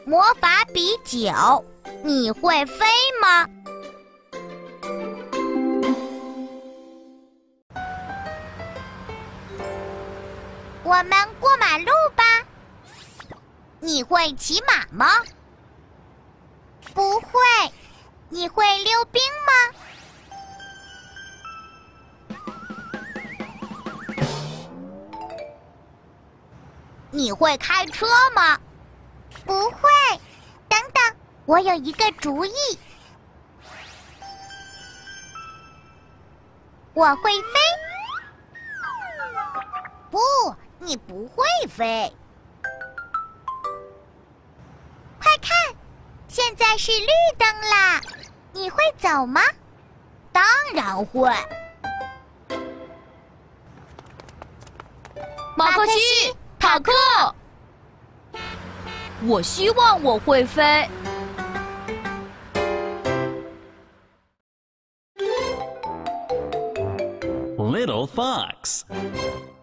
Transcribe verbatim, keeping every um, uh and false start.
魔法比九，你会飞吗？我们过马路吧。你会骑马吗？不会。你会溜冰吗？你会开车吗？不会。等等，我有一个主意。我会飞。不，你不会飞。快看，现在是绿灯啦！你会走吗？当然会。 马克西，塔克，我希望我会飞。 Little Fox